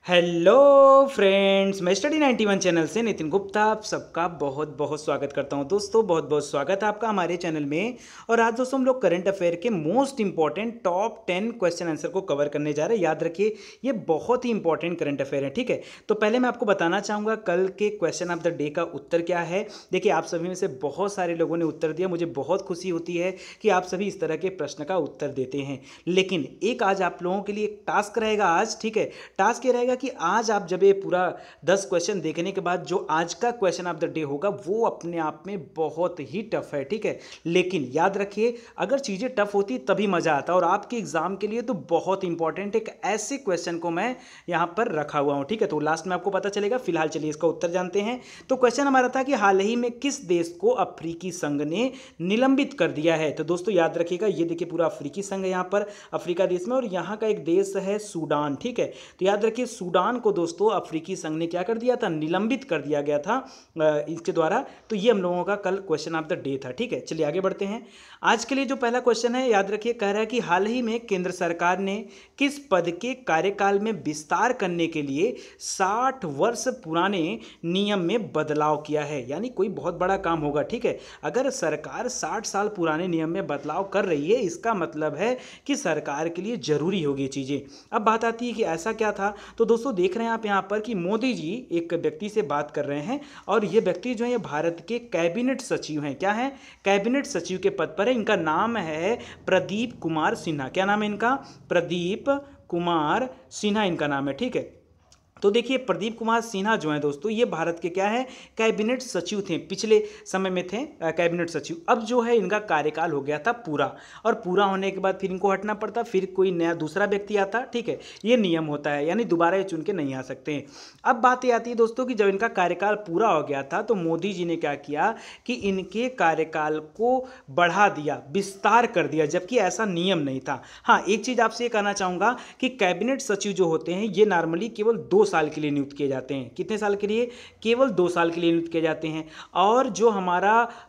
Hello friends, मैं study 91 channel से नितिन गुप्ता आप सबका बहुत बहुत स्वागत करता हूं। दोस्तों बहुत बहुत स्वागत है आपका हमारे चैनल में। और आज दोस्तों हम लोग करंट अफेयर के most important top 10 question answer को कवर करने जा रहे हैं। याद रखिए ये बहुत ही इंपॉर्टेंट करंट अफेयर है, ठीक है। तो पहले मैं आपको बताना चाहूँगा कल के क्वेश्चन ऑफ द डे का उत्तर क्या है। देखिए आप सभी में से बहुत सारे लोगों ने उत्तर दिया, मुझे बहुत खुशी होती है कि आप सभी इस तरह के प्रश्न का उत्तर देते हैं। लेकिन एक आज आप लोगों के लिए एक टास्क रहेगा आज, ठीक है। टास्क ये रहेगा कि आज आप जब ये पूरा 10 क्वेश्चन देखने के बाद जो आज का क्वेश्चन ऑफ द डे होगा वो अपने आप में बहुत ही टफ है, ठीक है। लेकिन याद रखिए अगर चीज़ें टफ होती तभी मज़ा आता, और आपके एग्जाम के लिए तो बहुत इंपॉर्टेंट एक ऐसे क्वेश्चन को मैं यहाँ पर रखा हुआ हूँ, ठीक है। तो लास्ट में आपको पता चलेगा। फिलहाल चलिए इसका उत्तर जानते हैं। तो क्वेश्चन हमारा था कि हाल ही में किस देश को अफ्रीकी संघ ने निलंबित कर दिया है। तो दोस्तों याद रखिएगा ये देखिए पूरा अफ्रीकी संघ है यहाँ पर अफ्रीका देश में, और यहाँ का एक देश है सूडान, ठीक है। तो याद रखिए सूडान को दोस्तों अफ्रीकी संघ ने क्या कर दिया था, निलंबित कर दिया गया था इसके द्वारा। तो ये हम लोगों का कल क्वेश्चन ऑफ द डे था, ठीक है। चलिए आगे बढ़ते हैं। आज के लिए जो पहला क्वेश्चन है याद रखिए, कह रहा है कि हाल ही में केंद्र सरकार ने किस पद के कार्यकाल में विस्तार करने के लिए 60 वर्ष पुराने नियम में बदलाव किया है। यानी कोई बहुत बड़ा काम होगा, ठीक है। अगर सरकार 60 साल पुराने नियम में बदलाव कर रही है इसका मतलब है कि सरकार के लिए जरूरी होगी चीजें। अब बात आती है कि ऐसा क्या था। तो दोस्तों देख रहे हैं आप यहाँ पर कि मोदी जी एक व्यक्ति से बात कर रहे हैं, और ये व्यक्ति जो है ये भारत के कैबिनेट सचिव हैं। क्या है, कैबिनेट सचिव के पद पर है। इनका नाम है प्रदीप कुमार सिन्हा। क्या नाम है इनका, प्रदीप कुमार सिन्हा इनका नाम है, ठीक है। तो देखिए प्रदीप कुमार सिन्हा जो है दोस्तों ये भारत के क्या है, कैबिनेट सचिव थे, पिछले समय में थे कैबिनेट सचिव। अब जो है इनका कार्यकाल हो गया था पूरा, और पूरा होने के बाद फिर इनको हटना पड़ता, फिर कोई नया दूसरा व्यक्ति आता, ठीक है। ये नियम होता है, यानी दोबारा ये चुन के नहीं आ सकते हैं। अब बात ये आती है दोस्तों कि जब इनका कार्यकाल पूरा हो गया था तो मोदी जी ने क्या किया कि इनके कार्यकाल को बढ़ा दिया, विस्तार कर दिया, जबकि ऐसा नियम नहीं था। हाँ एक चीज आपसे ये कहना चाहूंगा कि कैबिनेट सचिव जो होते हैं ये नॉर्मली केवल 2 साल के लिए नियुक्त किए जाते हैं। कितने साल के लिए, केवल 2 साल के लिए नियुक्त किए जाते हैं। और जो हमारा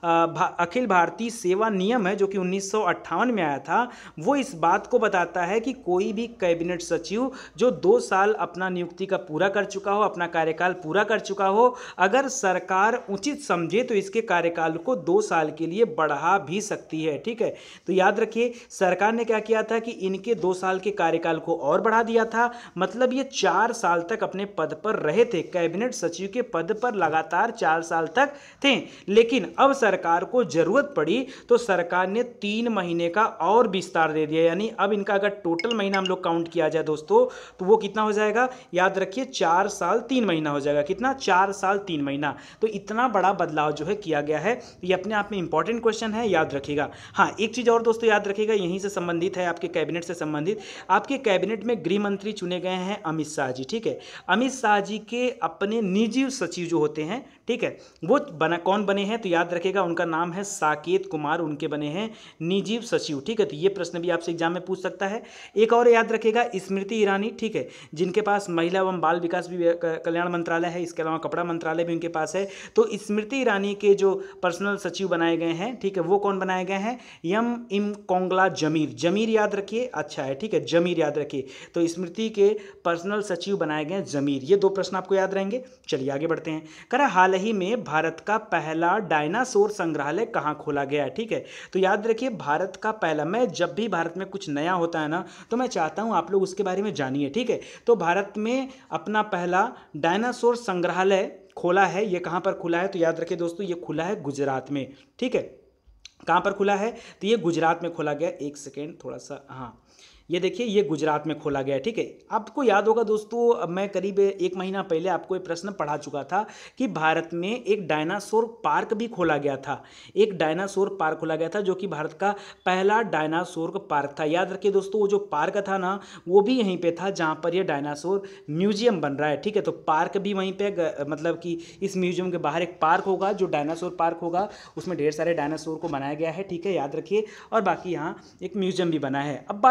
अखिल भारतीय सेवा नियम है जो कि 1958 में आया था, वो इस बात को बताता है कि कोई भी कैबिनेट सचिव जो 2 साल अपना नियुक्ति का पूरा कर चुका हो, अपना कार्यकाल पूरा कर चुका हो, अगर सरकार उचित समझे तो इसके कार्यकाल को 2 साल के लिए बढ़ा भी सकती है, ठीक है। तो याद रखिए सरकार ने क्या किया था कि इनके 2 साल के कार्यकाल को और बढ़ा दिया था। मतलब ये 4 साल तक अपने पद पर रहे थे, कैबिनेट सचिव के पद पर लगातार 4 साल तक थे। लेकिन अब सरकार को जरूरत पड़ी तो सरकार ने 3 महीने का और विस्तार दे दिया। यानी अब इनका अगर टोटल महीना हम लोग काउंट किया जाए दोस्तों तो वो कितना हो जाएगा, याद रखिए 4 साल 3 महीना हो जाएगा। कितना, 4 साल 3 महीना। तो इतना बड़ा बदलाव जो है किया गया है। ये अपने आप में इंपॉर्टेंट क्वेश्चन है, याद रखिएगा। हाँ एक चीज और दोस्तों याद रखिएगा, यहीं से संबंधित है, आपके कैबिनेट से संबंधित। आपके कैबिनेट में गृह मंत्री चुने गए हैं अमित शाह जी, ठीक है। अमित शाह जी के अपने निजी सचिव जो होते हैं, ठीक है, वो कौन बने हैं, तो याद रखिएगा उनका नाम है साकेत कुमार, उनके बने हैं निजी सचिव, ठीक है। तो ये प्रश्न भी आपसे एग्जाम में पूछ सकता है। एक और याद रखिएगा स्मृति ईरानी, ठीक है, जिनके पास महिला एवं बाल विकास भी कल्याण मंत्रालय है, इसके अलावा कपड़ा मंत्रालय भी उनके पास है। तो स्मृति ईरानी के जो पर्सनल सचिव बनाए गए हैं, ठीक है, वो कौन बनाए गए हैं, यम इम कोंगला जमीर। जमीर याद रखिए, अच्छा है, ठीक है, जमीर याद रखिए। तो स्मृति के पर्सनल सचिव बनाए गए जमीर। ये 2 प्रश्न आपको याद रहेंगे। चलिए आगे बढ़ते हैं। करा हाल ही में भारत का पहला डायनासोर संग्रहालय कहां खोला गया है, ठीक है। तो याद रखिए भारत का पहला, मैं जब भी भारत में कुछ नया होता है ना तो मैं चाहता हूं आप लोग उसके बारे में जानिए, ठीक है। तो भारत में अपना पहला डायनासोर संग्रहालय खोला है, ये कहां पर खुला है, तो याद रखिए दोस्तों ये खुला है गुजरात में, ठीक है। कहां पर खुला है, तो ये गुजरात में खोला गया। एक सेकेंड थोड़ा सा, हाँ ये देखिए ये गुजरात में खोला गया, ठीक है। आपको याद होगा दोस्तों मैं करीब 1 महीना पहले आपको ये प्रश्न पढ़ा चुका था कि भारत में एक डायनासोर पार्क भी खोला गया था। एक डायनासोर पार्क खोला गया था जो कि भारत का पहला डायनासोर का पार्क था। याद रखिए दोस्तों वो जो पार्क था ना वो भी यहीं पे था जहाँ पर ये डायनासोर म्यूजियम बन रहा है, ठीक है। तो पार्क भी वहीं पे, मतलब कि इस म्यूजियम के बाहर एक पार्क होगा जो डायनासोर पार्क होगा, उसमें ढेर सारे डायनासोर को बनाया गया है, ठीक है, याद रखिए। और बाकी यहाँ एक म्यूजियम भी बना है। अब बात आती है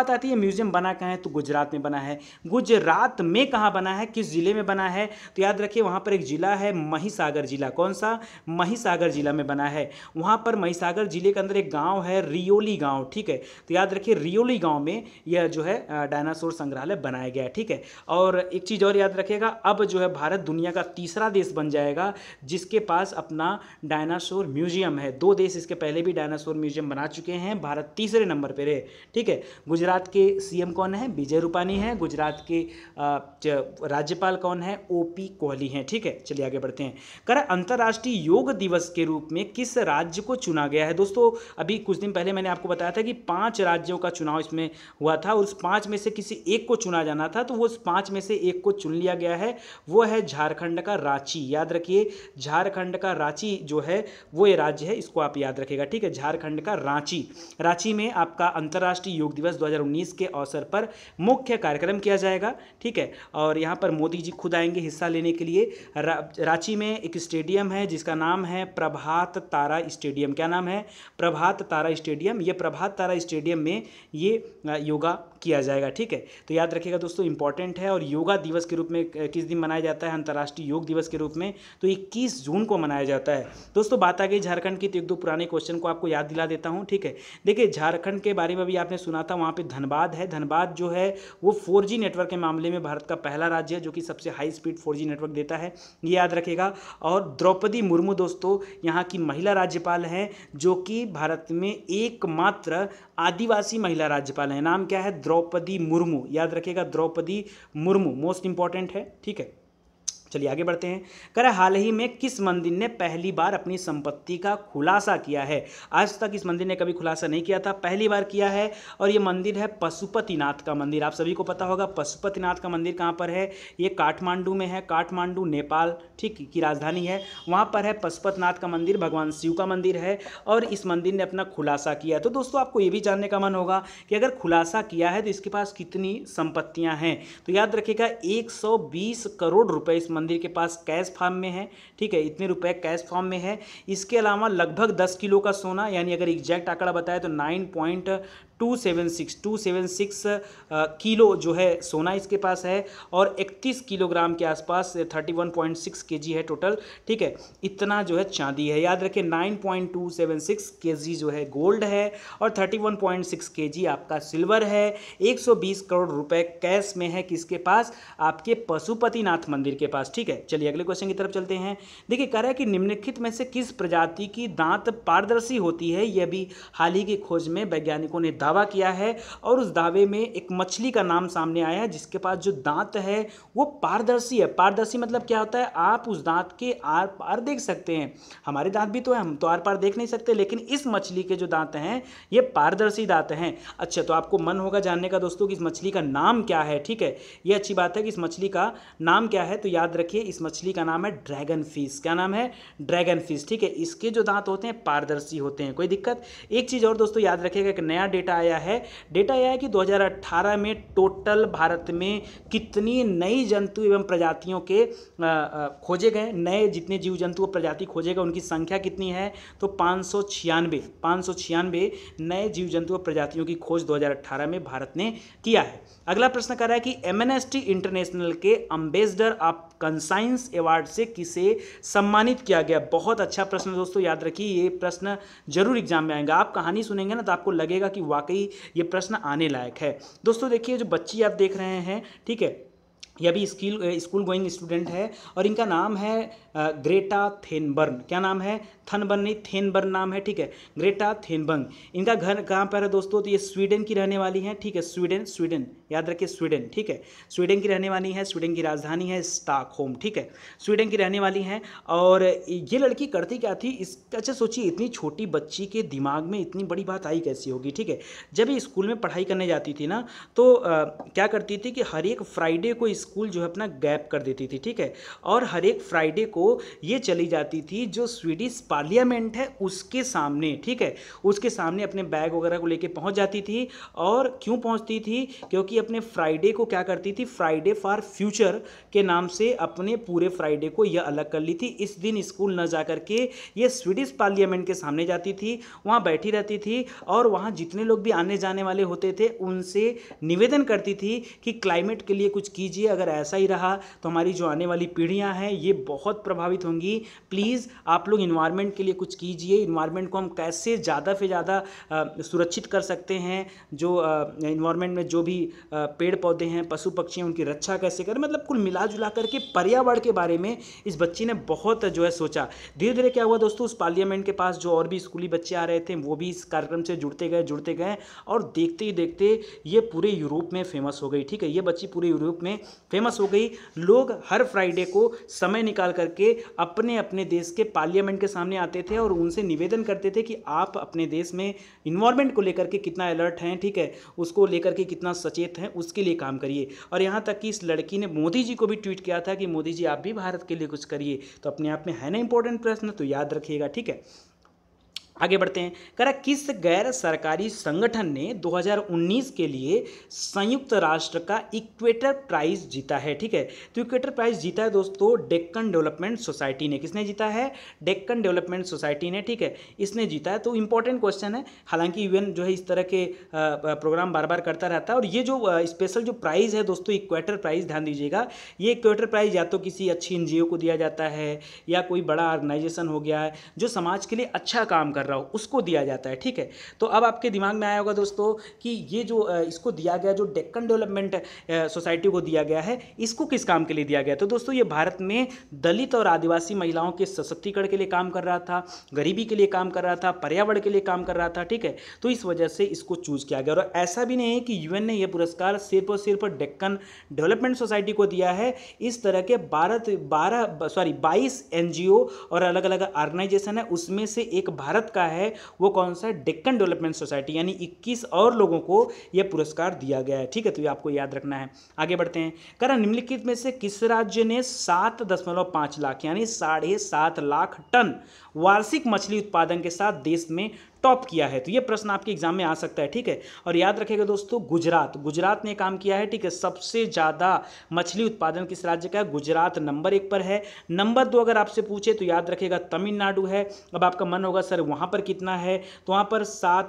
म्यूजियम बना कहाँ है, तो गुजरात में बना है। गुजरात में कहाँ बना है, किस जिले में बना है, तो याद रखिए वहाँ पर एक जिला है महिसागर जिला। कौन सा, महिसागर जिला में बना है। वहाँ पर महिसागर जिले के अंदर एक गाँव है रियोली गाँव, ठीक है। तो याद रखिए रियोली गाँव में यह जो है डायनासोर संग्रहालय बनाया गया है, ठीक है। और एक चीज़ और याद रखिएगा, अब जो है भारत दुनिया का तीसरा देश बन जाएगा जिसके पास अपना डायनासोर म्यूजियम है। 2 देश इसके पहले भी डायनासोर म्यूजियम बना चुके हैं, भारत तीसरे नंबर पर है, ठीक है। गुजरात के सीएम कौन है, विजय रूपानी है। गुजरात के राज्यपाल कौन है, ओपी कोहली हैं, ठीक है। चलिए आगे बढ़ते हैं। कह अंतर्राष्ट्रीय योग दिवस के रूप में किस राज्य को चुना गया है। दोस्तों अभी कुछ दिन पहले मैंने आपको बताया था कि 5 राज्यों का चुनाव इसमें हुआ था, उस 5 में से किसी एक को चुना जाना था, तो वो उस 5 में से एक को चुन लिया गया है, वो है झारखंड का रांची। याद रखिए झारखंड का रांची जो है वो ये राज्य है, इसको आप याद रखिएगा, ठीक है। झारखंड का रांची, रांची में आपका अंतर्राष्ट्रीय योग दिवस 2019 के अवसर पर मुख्य कार्यक्रम किया जाएगा, ठीक है। और यहाँ पर मोदी जी खुद आएंगे हिस्सा लेने के लिए। रांची में एक स्टेडियम है जिसका नाम है प्रभात तारा स्टेडियम। क्या नाम है, प्रभात तारा स्टेडियम। ये प्रभात तारा स्टेडियम में ये योगा किया जाएगा, ठीक है। तो याद रखिएगा दोस्तों इंपॉर्टेंट है। और योगा दिवस के रूप में किस दिन मनाया जाता है, अंतर्राष्ट्रीय योग दिवस के रूप में, तो 21 जून को मनाया जाता है। दोस्तों बात आ गई झारखंड की, तो 1-2 पुराने क्वेश्चन को आपको याद दिला देता हूँ, ठीक है। देखिए झारखंड के बारे में भी आपने सुना था, वहाँ पे धनबाद है। धनबाद जो है वो 4G नेटवर्क के मामले में भारत का पहला राज्य है जो कि सबसे हाई स्पीड 4G नेटवर्क देता है, ये याद रखिएगा। और द्रौपदी मुर्मू दोस्तों यहाँ की महिला राज्यपाल हैं, जो कि भारत में एकमात्र आदिवासी महिला राज्यपाल हैं। नाम क्या है, द्रौपदी मुर्मू। याद रखिएगा द्रौपदी मुर्मू मोस्ट इंपॉर्टेंट है, ठीक है। चलिए आगे बढ़ते हैं। कह रहा हाल ही में किस मंदिर ने पहली बार अपनी संपत्ति का खुलासा किया है। आज तक इस मंदिर ने कभी खुलासा नहीं किया था, पहली बार किया है। और ये मंदिर है पशुपतिनाथ का मंदिर। आप सभी को पता होगा पशुपतिनाथ का मंदिर कहाँ पर है, ये काठमांडू में है। काठमांडू नेपाल, ठीक की राजधानी है, वहाँ पर है पशुपतिनाथ का मंदिर, भगवान शिव का मंदिर है। और इस मंदिर ने अपना खुलासा किया। तो दोस्तों आपको ये भी जानने का मन होगा कि अगर खुलासा किया है तो इसके पास कितनी संपत्तियाँ हैं। तो याद रखिएगा 120 करोड़ रुपए इस मंदिर के पास कैश फॉर्म में है, ठीक है। इतने रुपए कैश फॉर्म में है। इसके अलावा लगभग 10 किलो का सोना, यानी अगर एग्जैक्ट आंकड़ा बताए तो 9.276 किलो जो है सोना इसके पास है। और 31 किलोग्राम के आसपास 31.6 केजी है टोटल, ठीक है। इतना जो है चांदी है। याद रखें 9.276 केजी जो है गोल्ड है और 31.6 केजी आपका सिल्वर है। 120 करोड़ रुपए कैश में है किसके पास, आपके पशुपतिनाथ मंदिर के पास, ठीक है। चलिए अगले क्वेश्चन की तरफ चलते हैं। देखिए कह रहा है कि निम्नलिखित में से किस प्रजाति की दांत पारदर्शी होती है। यह भी हाल ही की खोज में वैज्ञानिकों ने दावा किया है। और उस दावे में एक मछली का नाम सामने आया है जिसके पास जो दांत है वो पारदर्शी है। पारदर्शी मतलब क्या होता है, आप उस दांत के आर पार देख सकते हैं। हमारे दांत भी तो है, हम तो आर पार देख नहीं सकते, लेकिन इस मछली के जो दांत हैं ये पारदर्शी दांत हैं। अच्छा तो आपको मन होगा जानने का दोस्तों कि इस मछली का नाम क्या है, ठीक है। ये अच्छी बात है कि इस मछली का नाम क्या है। तो याद रखिए इस मछली का नाम है ड्रैगन फिश। क्या नाम है, ड्रैगन फिश, ठीक है। इसके जो दांत होते हैं पारदर्शी होते हैं, कोई दिक्कत। एक चीज़ और दोस्तों याद रखिएगा, एक नया डेटा आया है। डेटा आया है कि 2018 में टोटल भारत में कितनी नई जंतु एवं प्रजातियों के खोजे गए, नए जितने जीव जंतु और प्रजाति खोजे गए उनकी संख्या कितनी है, तो 596 नए जीव जंतु और प्रजातियों की खोज 2018 में भारत ने किया है। अगला प्रश्न कर रहा है कि एमनेस्टी इंटरनेशनल के एम्बेसडर ऑफ कंसाइंस अवार्ड से किसे सम्मानित किया गया। बहुत अच्छा प्रश्न दोस्तों, याद रखिए ये प्रश्न जरूर एग्जाम में आएगा। आप कहानी सुनेंगे ना तो आपको लगेगा कि वाकई ये प्रश्न आने लायक है। दोस्तों देखिए जो बच्ची आप देख रहे हैं, ठीक है, यह भी स्कूल गोइंग स्टूडेंट है और इनका नाम है ग्रेटा थेनबर्न। क्या नाम है, थनबर्न नहीं, थेनबर्न नाम है, ठीक है। Greta Thunberg. इनका घर कहाँ पर है दोस्तों, तो ये स्वीडन की रहने वाली हैं, ठीक है। स्वीडन याद रखिए, स्वीडन, ठीक है। स्वीडन की रहने वाली हैं। स्वीडन की राजधानी है स्टॉकहोम, ठीक है। स्वीडन की रहने वाली हैं। और ये लड़की करती क्या थी, इस अच्छा सोचिए इतनी छोटी बच्ची के दिमाग में इतनी बड़ी बात आई कैसी होगी, ठीक है। जब ये स्कूल में पढ़ाई करने जाती थी ना तो क्या करती थी कि हर एक फ्राइडे को स्कूल जो है अपना गैप कर देती थी, ठीक है। और हर एक फ्राइडे को ये चली जाती थी जो स्वीडिश पार्लियामेंट है उसके सामने, ठीक है, उसके सामने अपने बैग वगैरह को लेके पहुंच जाती थी। और क्यों पहुंचती थी? क्योंकि अपने फ्राइडे को क्या करती थी, फ्राइडे फॉर फ्यूचर के नाम से अपने पूरे फ्राइडे को यह अलग कर ली थी। इस दिन स्कूल न जा करके ये स्वीडिश पार्लियामेंट के सामने जाती थी, वहाँ बैठी रहती थी और वहाँ जितने लोग भी आने जाने वाले होते थे उनसे निवेदन करती थी कि क्लाइमेट के लिए कुछ कीजिए, अगर ऐसा ही रहा तो हमारी जो आने वाली पीढ़ियाँ हैं ये बहुत प्रभावित होंगी। प्लीज़ आप लोग इन्वायरमेंट के लिए कुछ कीजिए, इन्वायरमेंट को हम कैसे ज़्यादा से ज़्यादा सुरक्षित कर सकते हैं, जो इन्वायरमेंट में जो भी पेड़ पौधे हैं, पशु पक्षी हैं, उनकी रक्षा कैसे करें। मतलब कुल मिला जुला करके पर्यावरण के बारे में इस बच्ची ने बहुत जो है सोचा। धीरे धीरे क्या हुआ दोस्तों, उस पार्लियामेंट के पास जो और भी स्कूली बच्चे आ रहे थे वो भी इस कार्यक्रम से जुड़ते गए और देखते ही देखते ये पूरे यूरोप में फेमस हो गई, ठीक है। ये बच्ची पूरे यूरोप में फेमस हो गई। लोग हर फ्राइडे को समय निकाल करके अपने अपने देश के पार्लियामेंट के सामने आते थे और उनसे निवेदन करते थे कि आप अपने देश में इन्वायरमेंट को लेकर के कितना अलर्ट हैं, ठीक है, उसको लेकर के कितना सचेत हैं, उसके लिए काम करिए। और यहाँ तक कि इस लड़की ने मोदी जी को भी ट्वीट किया था कि मोदी जी आप भी भारत के लिए कुछ करिए। तो अपने आप में है ना इंपॉर्टेंट प्रश्न, तो याद रखिएगा, ठीक है। आगे बढ़ते हैं। कह रहा किस गैर सरकारी संगठन ने 2019 के लिए संयुक्त राष्ट्र का इक्वेटर प्राइज जीता है, ठीक है। तो इक्वेटर प्राइज जीता है दोस्तों डेक्कन डेवलपमेंट सोसाइटी ने। किसने जीता है? डेक्कन डेवलपमेंट सोसाइटी ने, ठीक है, इसने जीता है। तो इंपॉर्टेंट क्वेश्चन है, हालांकि यूएन जो है इस तरह के प्रोग्राम बार बार करता रहता है। और ये जो स्पेशल जो प्राइज़ है दोस्तों, इक्वेटर प्राइज़, ध्यान दीजिएगा, ये इक्वेटर प्राइज़ या तो किसी अच्छी एनजीओ को दिया जाता है या कोई बड़ा ऑर्गेनाइजेशन हो गया है जो समाज के लिए अच्छा काम कर रहा हो उसको दिया जाता है, ठीक है। तो अब आपके दिमाग में आया होगा दोस्तों कि ये जो इसको दिया गया, जो डेक्कन डेवलपमेंट सोसाइटी को दिया गया है, इसको किस काम के लिए दिया गया। तो दोस्तों ये भारत में दलित और आदिवासी महिलाओं के सशक्तिकरण के लिए काम कर रहा था, गरीबी के लिए काम कर रहा था, पर्यावरण के लिए काम कर रहा था, ठीक है। तो इस वजह से इसको चूज किया गया। और ऐसा भी नहीं है कि यूएन ने यह पुरस्कार सिर्फ और सिर्फ डेक्कन डेवलपमेंट सोसाइटी को दिया है। इस तरह के 22 एनजीओ और अलग अलग ऑर्गेनाइजेशन है, उसमें से एक भारत का है, वो कौन सा है? Deccan development society. यानी 21 और लोगों को यह पुरस्कार दिया गया है, ठीक है। तो ये आपको याद रखना है। आगे बढ़ते हैं। कारण निम्नलिखित में से किस राज्य ने 7.5 लाख यानी 7.5 लाख टन वार्षिक मछली उत्पादन के साथ देश में टॉप किया है? तो ये प्रश्न आपके एग्जाम में आ सकता है, ठीक है। और याद रखिएगा दोस्तों, गुजरात ने काम किया है, ठीक है। सबसे ज़्यादा मछली उत्पादन किस राज्य का है? गुजरात नंबर 1 पर है। नंबर 2 अगर आपसे पूछे तो याद रखिएगा तमिलनाडु है। अब आपका मन होगा सर वहाँ पर कितना है, तो वहाँ पर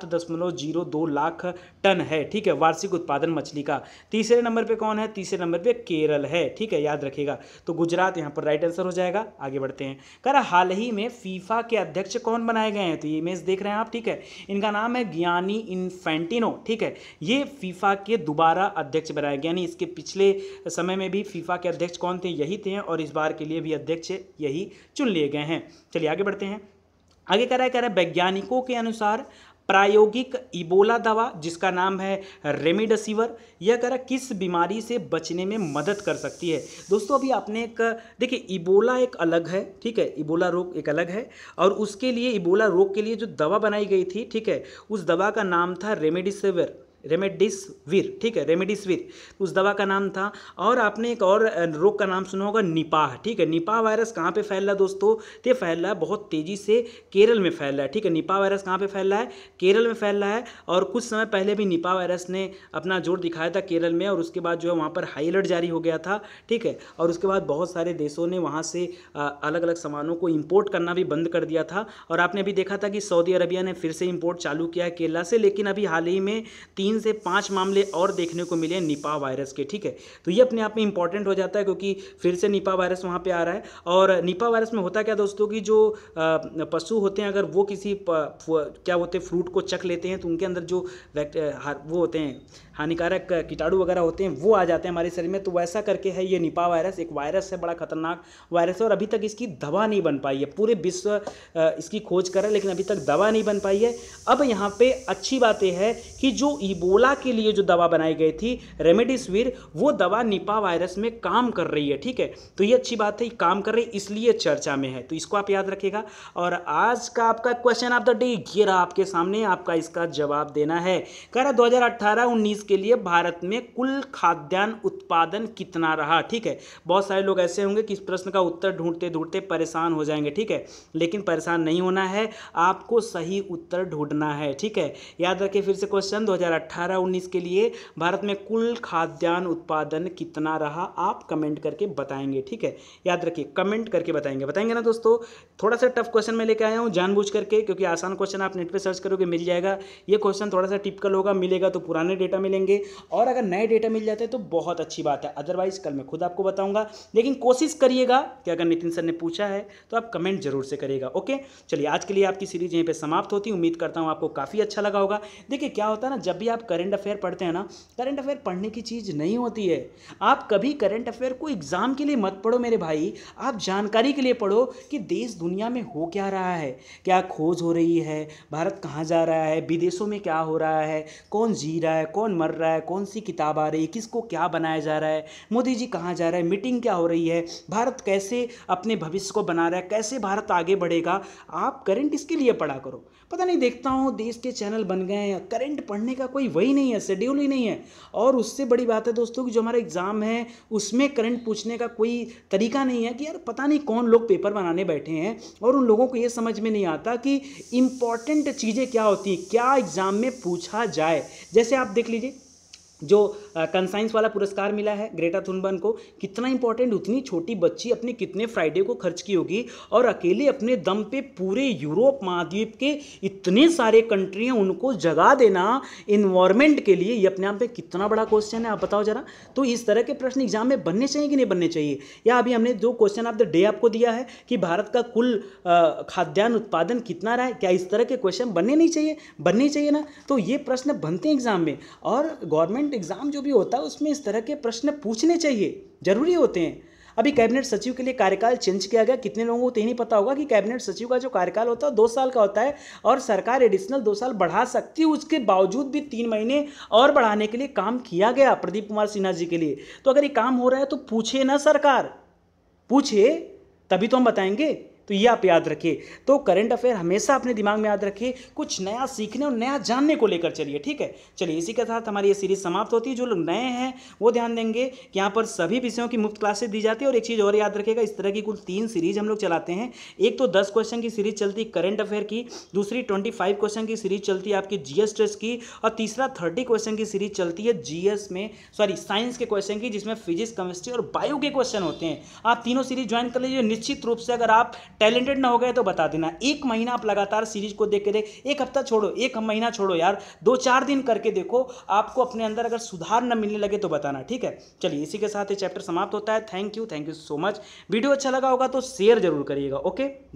7.02 लाख टन है, ठीक है, वार्षिक उत्पादन मछली का। तीसरे नंबर पर कौन है? तीसरे नंबर पर केरल है, ठीक है, याद रखिएगा। तो गुजरात यहाँ पर राइट आंसर हो जाएगा। आगे बढ़ते हैं। कह हाल ही में फीफा के अध्यक्ष कौन बनाए गए हैं? तो ये इमेज देख रहे हैं आप, ठीक है, इनका नाम है गियानी इन्फेंटिनो, ठीक है। ये फीफा के दोबारा अध्यक्ष बनाए गए, यानी इसके पिछले समय में भी फीफा के अध्यक्ष कौन थे? यही थे, और इस बार के लिए भी अध्यक्ष यही चुन लिए गए हैं। चलिए आगे बढ़ते हैं। आगे कह रहा है वैज्ञानिकों के अनुसार प्रायोगिक इबोला दवा जिसका नाम है रेमडेसिविर, यह कह रहा किस बीमारी से बचने में मदद कर सकती है? दोस्तों अभी आपने एक देखिए, इबोला एक अलग है, ठीक है, इबोला रोग एक अलग है, और उसके लिए इबोला रोग के लिए जो दवा बनाई गई थी, ठीक है, उस दवा का नाम था रेमडेसिविर, ठीक है, रेमडेसिविर उस दवा का नाम था। और आपने एक और रोग का नाम सुना होगा, निपाह, ठीक है। निपाह वायरस कहाँ पे फैल रहा है दोस्तों? ये फैल रहा है बहुत तेज़ी से केरल में फैल रहा है, ठीक है। निपाह वायरस कहाँ पे फैल रहा है? केरल में फैल रहा है। और कुछ समय पहले भी निपाह वायरस ने अपना जोर दिखाया था केरल में, और उसके बाद जो है वहाँ पर हाई अलर्ट जारी हो गया था, ठीक है। और उसके बाद बहुत सारे देशों ने वहाँ से अलग अलग सामानों को इम्पोर्ट करना भी बंद कर दिया था। और आपने भी देखा था कि सऊदी अरबिया ने फिर से इम्पोर्ट चालू किया है केरला से, लेकिन अभी हाल ही में 3 से 5 मामले और देखने को मिले निपाह वायरस के, ठीक है। तो ये अपने आप में इंपॉर्टेंट हो जाता है, क्योंकि फिर से निपाह वायरस वहाँ पे आ रहा है। और निपाह वायरस में होता क्या दोस्तों कि जो पशु होते हैं, अगर वो किसी क्या होते हैं फ्रूट को चख लेते हैं, तो उनके अंदर जो वो होते हैं हानिकारक कीटाणु वगैरह होते हैं, वो आ जाते हैं हमारे शरीर में। तो वैसा करके है ये निपाह वायरस, एक वायरस है, बड़ा खतरनाक वायरस है, और अभी तक इसकी दवा नहीं बन पाई है। पूरे विश्व इसकी खोज कर रहा है, लेकिन अभी तक दवा नहीं बन पाई है। अब यहाँ पे अच्छी बात यह है कि जो इबोला के लिए जो दवा बनाई गई थी रेमडेसिविर, वो दवा निपा वायरस में काम कर रही है। ठीक है, तो ये अच्छी बात है, काम कर रही है इसलिए चर्चा में है, तो इसको आप याद रखिएगा। और आज का आपका क्वेश्चन ऑफ द डे ये रहा आपके सामने, आपका इसका जवाब देना है। कह रहा 2018-19 के लिए भारत में कुल खाद्यान्न उत्पादन कितना रहा। ठीक है, बहुत सारे लोग ऐसे होंगे कि इस प्रश्न का उत्तर ढूंढते ढूंढते परेशान हो जाएंगे। ठीक है, लेकिन परेशान नहीं होना है, आपको सही उत्तर ढूंढना है। ठीक है, याद रखिए फिर से क्वेश्चन, 2018-19 के लिए भारत में कुल खाद्यान्न उत्पादन कितना रहा, आप कमेंट करके बताएंगे। ठीक है, याद रखिए कमेंट करके बताएंगे ना दोस्तों। थोड़ा सा टफ क्वेश्चन मैं लेके आया हूँ जानबूझ करके, क्योंकि आसान क्वेश्चन आप नेट पे सर्च करोगे मिल जाएगा। ये क्वेश्चन थोड़ा सा टिपिकल होगा, मिलेगा तो पुराने डेटा मिलेंगे, और अगर नए डेटा मिल जाते हैं तो बहुत अच्छी बात है, अदरवाइज कल मैं खुद आपको बताऊंगा। लेकिन कोशिश करिएगा कि अगर नितिन सर ने पूछा है तो आप कमेंट जरूर से करिएगा। ओके, चलिए आज के लिए आपकी सीरीज यहीं पे समाप्त होती है। उम्मीद करता हूँ आपको काफ़ी अच्छा लगा होगा। देखिए क्या होता है ना, जब भी आप करंट अफेयर पढ़ते हैं ना, करंट अफेयर पढ़ने की चीज़ नहीं होती है। आप कभी करंट अफेयर को एग्जाम के लिए मत पढ़ो मेरे भाई, आप जानकारी के लिए पढ़ो कि देश दुनिया में हो क्या रहा है, क्या खोज हो रही है, भारत कहाँ जा रहा है, विदेशों में क्या हो रहा है, कौन जी रहा है, कौन मर रहा है, कौन सी किताब आ रही है, किसको क्या बनाया जा रहा है, मोदी जी कहाँ जा रहा है, मीटिंग क्या हो रही है, भारत कैसे अपने भविष्य को बना रहा है, कैसे भारत आगे बढ़ेगा। आप करंट इसके लिए पढ़ा करो। पता नहीं, देखता हूँ देश के चैनल बन गए हैं, करंट पढ़ने का कोई वही नहीं है, शेड्यूल ही नहीं है। और उससे बड़ी बात है दोस्तों कि जो हमारा एग्जाम है उसमें करंट पूछने का कोई तरीका नहीं है, कि यार पता नहीं कौन लोग पेपर बनाने बैठे हैं और उन लोगों को ये समझ में नहीं आता कि इंपॉर्टेंट चीज़ें क्या होती हैं, क्या एग्जाम में पूछा जाए। जैसे आप देख लीजिए, जो कंसाइंस वाला पुरस्कार मिला है ग्रेटा थुनबर्ग को, कितना इंपॉर्टेंट, उतनी छोटी बच्ची अपने कितने फ्राइडे को खर्च की होगी, और अकेले अपने दम पे पूरे यूरोप महाद्वीप के इतने सारे कंट्री हैं उनको जगा देना इन्वायरमेंट के लिए, ये अपने आप में कितना बड़ा क्वेश्चन है, आप बताओ जरा। तो इस तरह के प्रश्न एग्जाम में बनने चाहिए कि नहीं बनने चाहिए। या अभी हमने जो क्वेश्चन ऑफ द डे आपको दिया है कि भारत का कुल खाद्यान्न उत्पादन कितना रहा है, क्या इस तरह के क्वेश्चन बनने नहीं चाहिए, बनने चाहिए ना। तो ये प्रश्न बनते हैं एग्जाम में, और गवर्नमेंट एग्जाम जो भी होता है उसमें इस तरह के प्रश्न पूछने चाहिए, जरूरी होते हैं। अभी कैबिनेट सचिव के लिए कार्यकाल चेंज किया गया, कितने लोगों को तो ये नहीं पता होगा कि कैबिनेट सचिव का जो कार्यकाल होता है 2 साल का होता है, और सरकार एडिशनल 2 साल बढ़ा सकती है, उसके बावजूद भी 3 महीने और बढ़ाने के लिए काम किया गया प्रदीप कुमार सिन्हा जी के लिए। तो अगर ये काम हो रहा है तो पूछे ना सरकार, पूछे तभी तो हम बताएंगे। तो ये आप याद रखिए। तो करंट अफेयर हमेशा अपने दिमाग में याद रखिए, कुछ नया सीखने और नया जानने को लेकर चलिए। ठीक है, चलिए इसी के साथ हमारी ये सीरीज समाप्त होती है। जो लोग नए हैं वो ध्यान देंगे कि यहाँ पर सभी विषयों की मुफ्त क्लासेस दी जाती है। और एक चीज़ और याद रखिएगा, इस तरह की कुल 3 सीरीज हम लोग चलाते हैं। एक तो 10 क्वेश्चन की सीरीज चलती है करंट अफेयर की, दूसरी 25 क्वेश्चन की सीरीज चलती है आपकी जीएस टेस्ट की, और तीसरा 30 क्वेश्चन की सीरीज चलती है जीएस में, सॉरी साइंस के क्वेश्चन की, जिसमें फिजिक्स, केमिस्ट्री और बायो के क्वेश्चन होते हैं। आप तीनों सीरीज ज्वाइन कर लीजिए। निश्चित रूप से अगर आप टैलेंटेड ना हो गए तो बता देना। 1 महीना आप लगातार सीरीज को देख के देख, 1 हफ्ता छोड़ो, 1 महीना छोड़ो यार, 2-4 दिन करके देखो, आपको अपने अंदर अगर सुधार न मिलने लगे तो बताना। ठीक है, चलिए इसी के साथ ये चैप्टर समाप्त होता है। Thank you so much. Video अच्छा लगा होगा तो शेयर जरूर करिएगा। ओके।